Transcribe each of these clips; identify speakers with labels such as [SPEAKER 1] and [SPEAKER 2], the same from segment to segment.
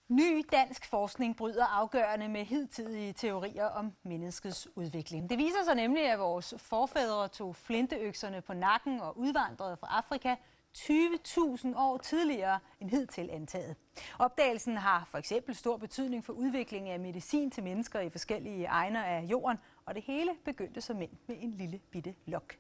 [SPEAKER 1] Ny dansk forskning bryder afgørende med hidtidige teorier om menneskets udvikling. Det viser sig nemlig, at vores forfædre tog flinteøkserne på nakken og udvandrede fra Afrika 20.000 år tidligere end hidtil antaget. Opdagelsen har for eksempel stor betydning for udviklingen af medicin til mennesker i forskellige egne af jorden, og det hele begyndte som mænd med en lille bitte lok.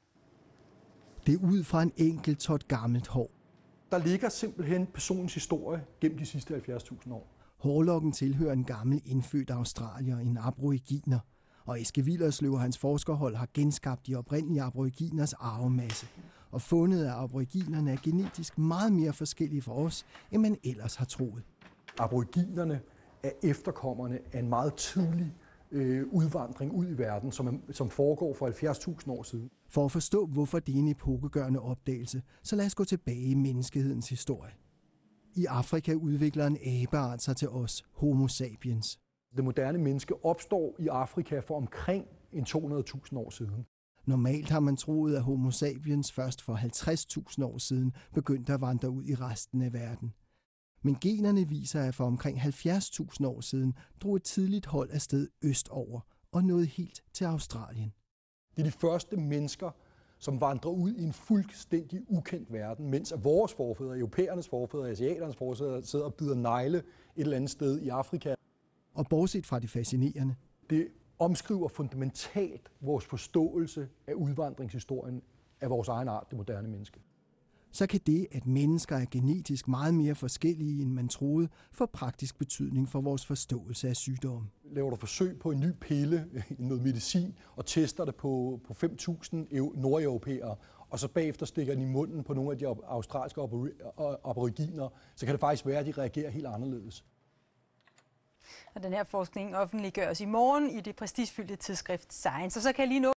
[SPEAKER 2] Det er ud fra en enkelt tot gammelt hår.
[SPEAKER 3] Der ligger simpelthen personens historie gennem de sidste 70.000 år.
[SPEAKER 2] Hårlokken tilhører en gammel indfødt australier, en aboriginer. Og Eske Willerslev og hans forskerhold har genskabt de oprindelige aboriginers arvemasse. Og fundet, at aboriginerne er genetisk meget mere forskellige fra os, end man ellers har troet.
[SPEAKER 3] Aboriginerne er efterkommerne af en meget tidlig udvandring ud i verden, som foregår for 70.000 år siden.
[SPEAKER 2] For at forstå, hvorfor det er en epokegørende opdagelse, så lad os gå tilbage i menneskehedens historie. I Afrika udvikler en abeart sig til os, Homo sapiens.
[SPEAKER 3] Det moderne menneske opstår i Afrika for omkring 200.000 år siden.
[SPEAKER 2] Normalt har man troet, at Homo sapiens først for 50.000 år siden begyndte at vandre ud i resten af verden. Men generne viser, at for omkring 70.000 år siden drog et tidligt hold afsted østover og nåede helt til Australien.
[SPEAKER 3] Det er de første mennesker, som vandrer ud i en fuldstændig ukendt verden, mens vores forfædre, europæernes forfædre, asiaternes forfædre sidder og bider negle et eller andet sted i Afrika.
[SPEAKER 2] Og bortset fra det fascinerende,
[SPEAKER 3] det omskriver fundamentalt vores forståelse af udvandringshistorien af vores egen art, det moderne menneske.
[SPEAKER 2] Så kan det, at mennesker er genetisk meget mere forskellige, end man troede, få praktisk betydning for vores forståelse af sygdomme.
[SPEAKER 3] Laver du forsøg på en ny pille, noget medicin, og tester det på 5.000 nordeuropæere, og så bagefter stikker den i munden på nogle af de australske aboriginer, så kan det faktisk være, at de reagerer helt anderledes.
[SPEAKER 1] Og den her forskning offentliggøres i morgen i det prestigefyldte tidsskrift Science, og så kan jeg lige nå